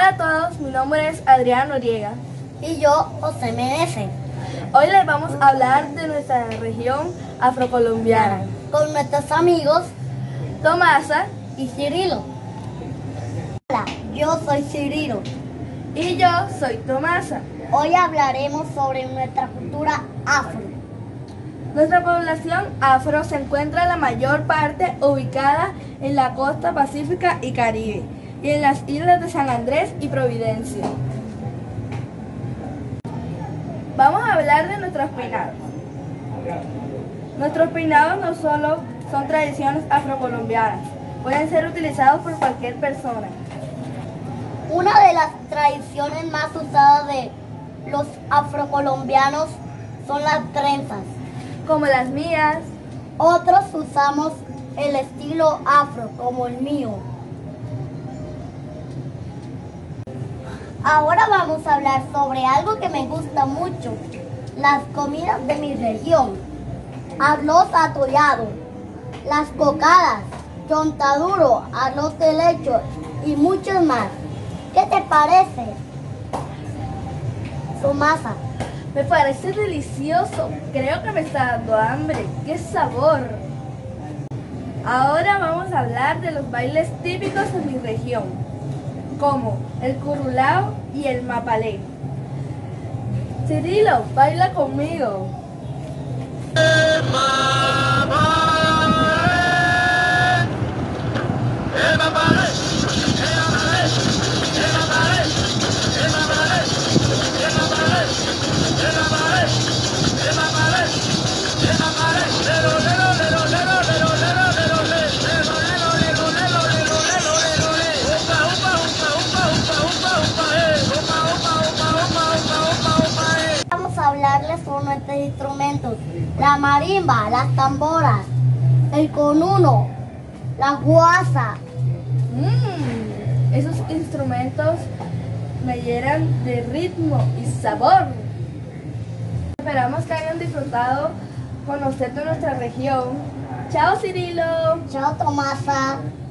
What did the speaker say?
Hola a todos, mi nombre es Adriana Noriega. Y yo, José Meneses, Hoy les vamos a hablar de nuestra región afrocolombiana. con nuestros amigos Tomasa y Cirilo. Hola, yo soy Cirilo. y yo soy Tomasa. Hoy hablaremos sobre nuestra cultura afro. Nuestra población afro se encuentra la mayor parte ubicada en la costa pacífica y Caribe y en las islas de San Andrés y Providencia. Vamos a hablar de nuestros peinados. Nuestros peinados no solo son tradiciones afrocolombianas, pueden ser utilizados por cualquier persona. Una de las tradiciones más usadas de los afrocolombianos son las trenzas. Como las mías. Otros usamos el estilo afro, como el mío. Ahora vamos a hablar sobre algo que me gusta mucho, las comidas de mi región. Arroz atollado, las cocadas, chontaduro, arroz de leche y muchos más. ¿Qué te parece, Tomasa? Me parece delicioso, creo que me está dando hambre. ¡Qué sabor! Ahora vamos a hablar de los bailes típicos de mi región, como el curulao y el mapalé. Cirilo, baila conmigo. Vamos a hablarles sobre nuestros instrumentos: la marimba, las tamboras, el conuno, la guasa. Esos instrumentos me llenan de ritmo y sabor. Esperamos que hayan disfrutado conocer de nuestra región. Chao, Cirilo. Chao, Tomasa.